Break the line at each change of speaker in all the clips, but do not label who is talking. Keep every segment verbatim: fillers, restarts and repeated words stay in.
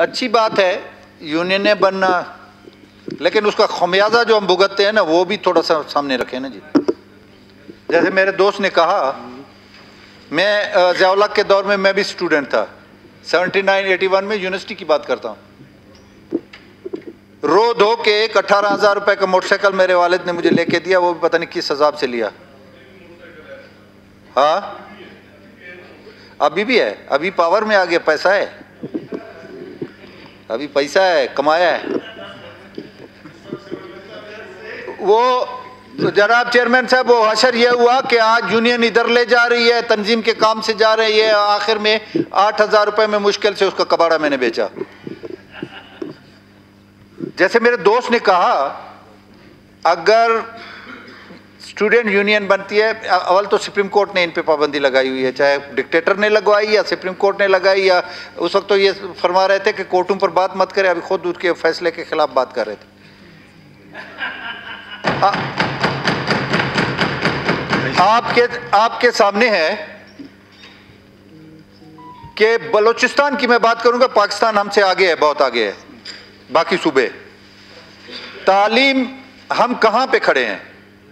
अच्छी बात है यूनियनें बनना, लेकिन उसका खमियाजा जो हम भुगतते हैं ना वो भी थोड़ा सा सामने रखें ना जी। जैसे मेरे दोस्त ने कहा, मैं ज़िया-उल हक के दौर में मैं भी स्टूडेंट था, सेवेंटी नाइन एटी वन में यूनिवर्सिटी की बात करता हूँ। रो धो के एक अठारह हजार रुपए का मोटरसाइकिल मेरे वालिद ने मुझे लेके दिया, वो भी पता नहीं किस हिसाब से लिया। हाँ अभी भी है, अभी पावर में आ गया, पैसा है, अभी पैसा है, कमाया है वो। तो जनाब चेयरमैन साहब, वो हशर ये हुआ कि आज यूनियन इधर ले जा रही है, तंजीम के काम से जा रही है, आखिर में आठ हजार रुपए में मुश्किल से उसका कबाड़ा मैंने बेचा। जैसे मेरे दोस्त ने कहा, अगर स्टूडेंट यूनियन बनती है, अवल तो सुप्रीम कोर्ट ने इन पे पाबंदी लगाई हुई है, चाहे डिक्टेटर ने लगवाई या सुप्रीम कोर्ट ने लगाई, या उस वक्त तो ये फरमा रहे थे कि कोर्टों पर बात मत करें, अभी खुद उसके फैसले के खिलाफ बात कर रहे थे। आ, आपके आपके सामने है कि बलूचिस्तान की मैं बात करूंगा, पाकिस्तान हमसे आगे है, बहुत आगे है बाकी सूबे। तालीम हम कहां पे खड़े हैं?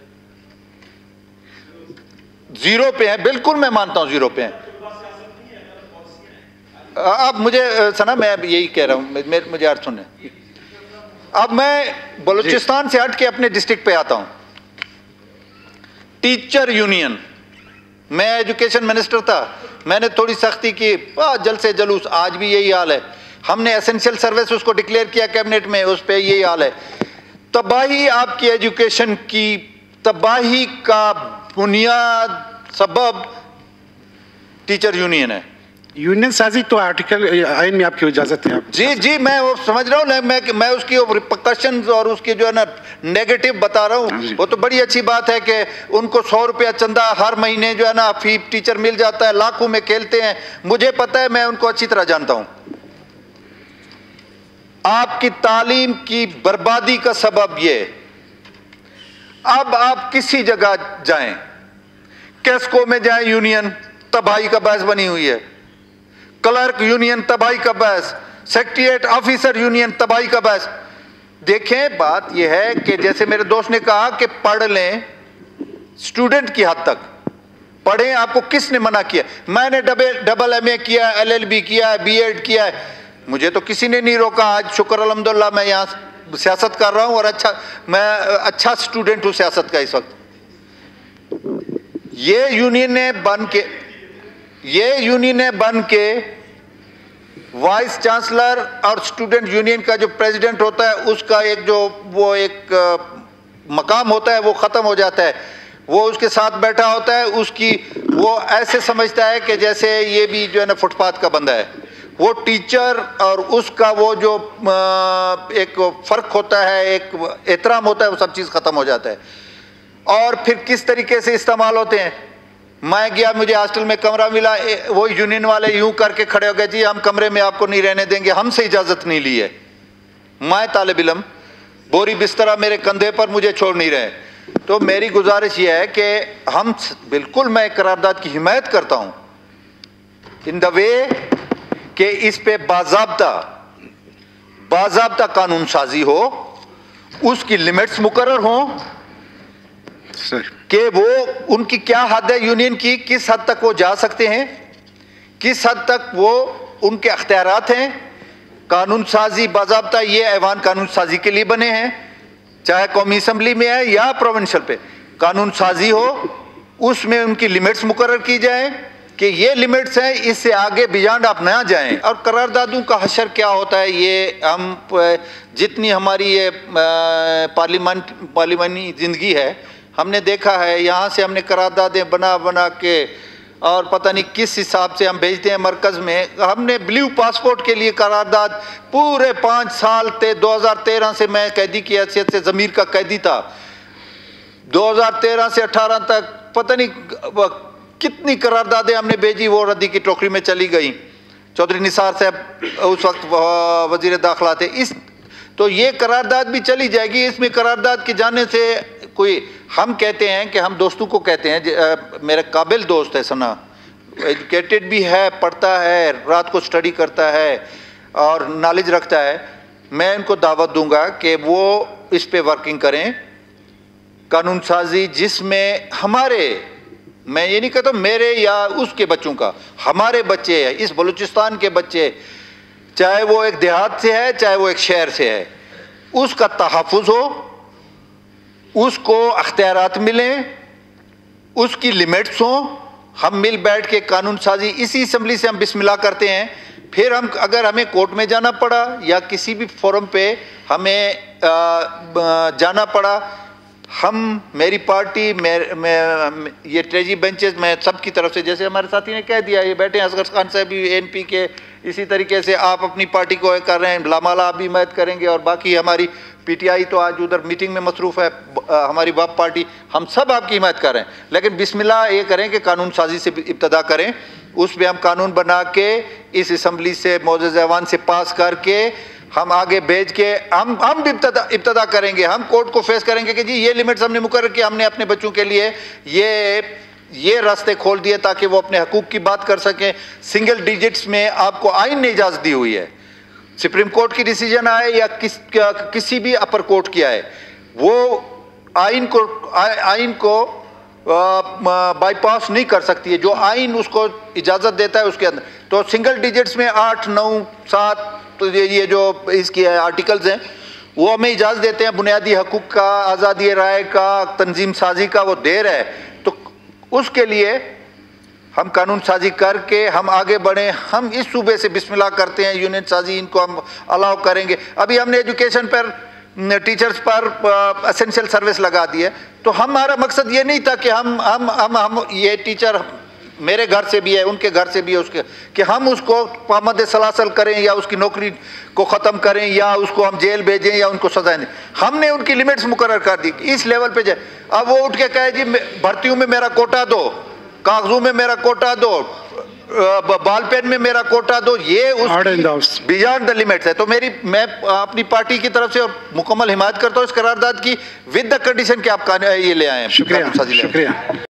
जीरो पे हैं, बिल्कुल मैं मानता हूं जीरो पे हैं। अब मुझे सना, मैं यही कह रहा हूं, मुझे अर्थ सुनने। अब मैं बलूचिस्तान से हट के अपने डिस्ट्रिक्ट पे आता हूं। टीचर यूनियन, मैं एजुकेशन मिनिस्टर था, मैंने थोड़ी सख्ती की, जल से जलूस, आज भी यही हाल है। हमने एसेंशियल सर्विस उसको डिक्लेयर किया कैबिनेट में, उस पे यही हाल है। तबाही आपकी एजुकेशन की, तबाही का बुनियाद सबब टीचर यूनियन है।
यूनियन साजी तो आर्टिकल आइन में आपकी इजाजत है आप?
जी जी मैं वो समझ रहा हूँ, मैं मैं उसकी रिपरकशंस और उसकी जो है ना नेगेटिव बता रहा हूँ। वो तो बड़ी अच्छी बात है कि उनको सौ रुपया चंदा हर महीने जो है ना फी टीचर मिल जाता है, लाखों में खेलते हैं, मुझे पता है, मैं उनको अच्छी तरह जानता हूँ। आपकी तालीम की बर्बादी का सबब ये, अब आप किसी जगह जाएं, कैस्को में जाएं, यूनियन तबाही का बायस बनी हुई है, क्लर्क यूनियन तबाही का बायस, सेक्रेटरिएट ऑफिसर यूनियन तबाही का बायस। देखें, बात यह है कि जैसे मेरे दोस्त ने कहा कि पढ़ लें, स्टूडेंट की हद तक पढ़ें, आपको किसने मना किया? मैंने डबल डबल एम ए किया, एल एल बी किया है, बी एड किया है, मुझे तो किसी ने नहीं रोका। आज शुक्र अल्हम्दुलिल्लाह मैं यहाँ सियासत कर रहा हूँ और अच्छा, मैं अच्छा स्टूडेंट हूँ सियासत का इस वक्त। ये यूनियन ने बन के ये यूनियन ने बन के वाइस चांसलर और स्टूडेंट यूनियन का जो प्रेसिडेंट होता है, उसका एक जो वो एक मकाम होता है वो ख़त्म हो जाता है। वो उसके साथ बैठा होता है, उसकी वो ऐसे समझता है कि जैसे ये भी जो है ना फुटपाथ का बंदा है। वो टीचर और उसका वो जो एक फ़र्क होता है, एक एहतराम होता है, वो सब चीज़ ख़त्म हो जाता है। और फिर किस तरीके से इस्तेमाल होते हैं। मैं गया, मुझे हॉस्टल में कमरा मिला, वो यूनियन वाले यूं करके खड़े हो गए, जी हम कमरे में आपको नहीं रहने देंगे, हमसे इजाज़त नहीं ली है। मैं तालिब इल्म, बोरी बिस्तरा मेरे कंधे पर, मुझे छोड़ नहीं रहे। तो मेरी गुजारिश ये है कि हम बिल्कुल, मैं करारदाद की हिमायत करता हूँ इन द वे कि इस पे बाज़ाब्ता बाज़ाब्ता कानून साजी हो, उसकी लिमिट्स मुकर्रर हों कि वो उनकी क्या हद है यूनियन की, किस हद तक वो जा सकते हैं, किस हद तक वो उनके अख्तियारात हैं। कानून साजी बाज़ाब्ता ये ऐवान कानून साजी के लिए बने हैं, चाहे कौमी असम्बली में है या प्रोविंशियल पे कानून साजी हो, उसमें उनकी लिमिट्स मुकर्रर की जाए कि ये लिमिट्स हैं, इससे आगे बियॉन्ड आप ना जाएं। और करारदादों का हशर क्या होता है, ये हम जितनी हमारी ये पार्लियामेंट पार्लियामानी ज़िंदगी है, हमने देखा है, यहाँ से हमने करारदादें बना बना के और पता नहीं किस हिसाब से हम भेजते हैं मरकज़ में। हमने ब्लू पासपोर्ट के लिए करारदाद पूरे पाँच साल थे, दो हज़ार तेरह से मैं कैदी की हैसियत से ज़मीर का कैदी था, दो हज़ार तेरह से अठारह तक पता नहीं कितनी करारदादें हमने भेजी, वो रद्दी की टोकरी में चली गई। चौधरी निसार साहब उस वक्त वज़ीर दाखिला थे। इस तो ये करारदाद भी चली जाएगी। इसमें करारदाद के जाने से कोई, हम कहते हैं कि हम दोस्तों को कहते हैं, मेरा काबिल दोस्त है सना, एजुकेटेड भी है, पढ़ता है, रात को स्टडी करता है, और नॉलेज रखता है, मैं इनको दावत दूंगा कि वो इस पे वर्किंग करें, कानून साजी जिसमें हमारे, मैं ये नहीं कहता मेरे या उसके बच्चों का, हमारे बच्चे हैं, इस बलूचिस्तान के बच्चे, चाहे वो एक देहात से है चाहे वो एक शहर से है, उसका तहफ़्फ़ुज़ हो, उसको अख्तियारात मिलें, उसकी लिमिट्स हों। हम मिल बैठ के कानून साजी इसी असम्बली से हम बिस्मिल्लाह करते हैं। फिर हम अगर हमें कोर्ट में जाना पड़ा या किसी भी फोरम पे हमें आ, जाना पड़ा, हम मेरी पार्टी मैं, मैं ये ट्रेजी बेंचेस में सबकी तरफ से, जैसे हमारे साथी ने कह दिया, ये बैठे हैं असगर खान साहब भी एन पी के, इसी तरीके से आप अपनी पार्टी को कर रहे हैं, लामाला आप भी हिमायत करेंगे, और बाकी हमारी पीटीआई तो आज उधर मीटिंग में मसरूफ़ है, हमारी बाप पार्टी, हम सब आपकी हिमायत कर रहे हैं। लेकिन बिस्मिल्लाह ये करें कि कानून साजी से इब्तदा करें, उस पर हम कानून बना के इस असम्बली से मोअज़्ज़ज़ ऐवान से पास करके हम आगे भेज के हम हम भी इब्तदा इब्तदा करेंगे। हम कोर्ट को फेस करेंगे कि जी ये लिमिट्स हमने मुकर्रर किया, हमने अपने बच्चों के लिए ये ये रास्ते खोल दिए ताकि वो अपने हकूक़ की बात कर सकें। सिंगल डिजिट्स में आपको आइन ने इजाज़त दी हुई है, सुप्रीम कोर्ट की डिसीजन आए या किस किसी भी अपर कोर्ट की आए, वो आइन को आइन को बाईपास नहीं कर सकती है। जो आइन उसको इजाज़त देता है उसके अंदर, तो सिंगल डिजिट्स में आठ नौ सात तो ये ये जो इसकी आर्टिकल्स हैं वो हमें इजाज़त देते हैं, बुनियादी हकूक़ का, आज़ादी राय का, तंजीम साजी का वो दे रहा है। तो उसके लिए हम कानून साजी करके हम आगे बढ़ें। हम इस सूबे से बिस्मिल्लाह करते हैं, यूनियन साजी इनको हम अलाउ करेंगे। अभी हमने एजुकेशन पर, टीचर्स पर एसेंशियल सर्विस लगा दी है, तो हमारा मकसद ये नहीं था कि हम हम हम हम ये टीचर मेरे घर से भी है, उनके घर से भी है, उसके कि हम उसको पामद सलासल करें या उसकी नौकरी को ख़त्म करें या उसको हम जेल भेजें या उनको सजा दें। हमने उनकी लिमिट्स मुकर्रर कर दी इस लेवल पे जाए। अब वो उठ के कहे जी भर्तियों में मेरा कोटा दो, कागजों में मेरा कोटा दो, बाल पेन में मेरा कोटा दो, ये उस बियॉन्ड द लिमिट्स है। तो मेरी मैं अपनी पार्टी की तरफ से मुकम्मल हिमायत करता हूँ इस करारदाद की, विद द कंडीशन कि आप ये ले आए हैं।
शुक्रिया, शुक्रिया।